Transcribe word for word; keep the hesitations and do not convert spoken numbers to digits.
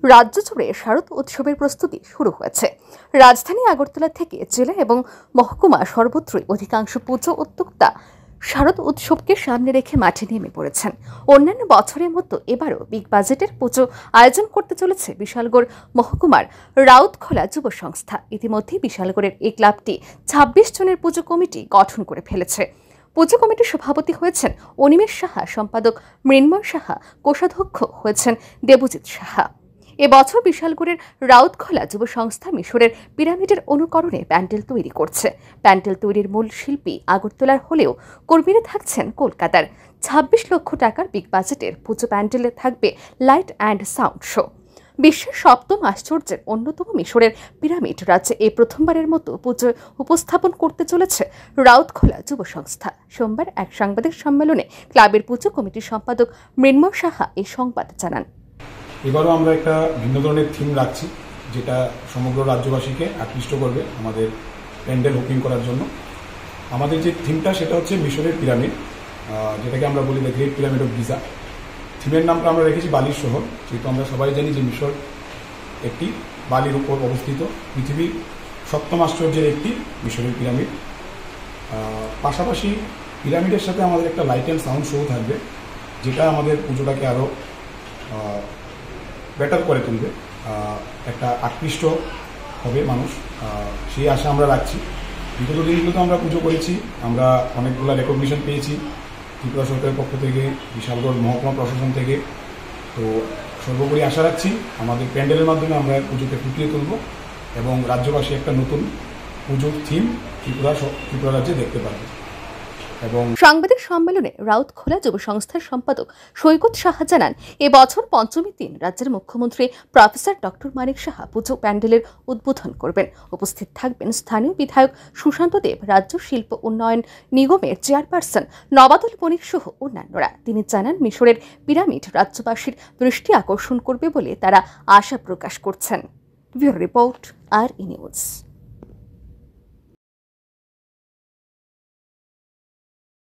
রাজ্য জুড়ে শারদ উৎসবের প্রস্তুতি শুরু হয়েছে। রাজধানী আগরতলা থেকে জেলা এবং মহকুমা সর্বত্রই অধিকাংশ পুজো উদ্যোক্তা শারদ উৎসবকে সামনে রেখে মাঠে নেমে পড়েছেন। অন্যান্য বছরের মতো এবারও বিগ বাজেটের পুজো আয়োজন করতে চলেছে বিশালগড় মহকুমার রাউতখোলা যুব সংস্থা। ইতিমধ্যে বিশালগড়ের এই ক্লাবটি ছাব্বিশ জনের পুজো কমিটি গঠন করে ফেলেছে। পুজো কমিটির সভাপতি হয়েছেন অনিমেষ সাহা, সম্পাদক মৃন্ময় সাহা, কোষাধ্যক্ষ হয়েছেন দেবজিৎ সাহা। এবছর বিশালগড়ের রাউতখোলা যুব সংস্থা মিশরের পিরামিডের অনুকরণে প্যান্ডেল তৈরি করছে। প্যান্ডেল তৈরির মূল শিল্পী আগরতলার হলেও কর্মীরা থাকছেন কলকাতার। ছাব্বিশ লক্ষ টাকার বিগ বাজেটের পুজো প্যান্ডেলে থাকবে লাইট অ্যান্ড সাউন্ড শো। বিশ্বের সপ্তম আশ্চর্যের অন্যতম মিশরের পিরামিড রাজ্যে এই প্রথমবারের মতো পুজো উপস্থাপন করতে চলেছে রাউতখোলা যুব সংস্থা। সোমবার এক সাংবাদিক সম্মেলনে ক্লাবের পুজো কমিটির সম্পাদক মৃন্ময় সাহা এই সংবাদ জানান। এবারও আমরা একটা ভিন্ন ধরনের থিম রাখছি, যেটা সমগ্র রাজ্যবাসীকে আকৃষ্ট করবে আমাদের প্যান্ডেল বুকিং করার জন্য। আমাদের যে থিমটা সেটা হচ্ছে মিশরের পিরামিড, যেটাকে আমরা বলি the great pyramid of Giza. থিমের নামটা আমরা রেখেছি বালির শহর, যেহেতু আমরা সবাই জানি যে মিশর একটি বালির উপর অবস্থিত পৃথিবীর সপ্তম আশ্চর্যের একটি মিশরের পিরামিড। পাশাপাশি পিরামিডের সাথে আমাদের একটা লাইট অ্যান্ড সাউন্ড শো থাকবে, যেটা আমাদের পুজোটাকে আরও বেটার করে তুলবে, একটা আকৃষ্ট হবে মানুষ, সেই আশা আমরা রাখছি। বিগত দিনগুলোতে আমরা পুজো করেছি, আমরা অনেকগুলো রেকগনিশন পেয়েছি ত্রিপুরা সরকারের পক্ষ থেকে, বিশালগড় মহকুমা প্রশাসন থেকে। তো সর্বোপরি আশা রাখছি আমাদের প্যান্ডেলের মাধ্যমে আমরা পুজোকে ফুটিয়ে তুলব এবং রাজ্যবাসী একটা নতুন পুজোর থিম ত্রিপুরা ত্রিপুরা রাজ্যে দেখতে পারবে। এবং সাংবাদিক সম্মেলনে রাউতখোলা যুব সংস্থার সম্পাদক সৈকত সাহা জানান, এবছর পঞ্চমীর দিন রাজ্যের মুখ্যমন্ত্রী প্রফেসর ডক্টর মানিক সাহা পুজো প্যান্ডেলের উদ্বোধন করবেন। উপস্থিত থাকবেন স্থানীয় বিধায়ক সুশান্ত দেব, রাজ্য শিল্প উন্নয়ন নিগমের চেয়ারপারসন নবাদল বণিক সহ অন্যান্যরা। তিনি জানান, মিশরের পিরামিড রাজ্যবাসীর দৃষ্টি আকর্ষণ করবে বলে তারা আশা প্রকাশ করছেন। ব্যুরো রিপোর্ট, আর ই নিউজ।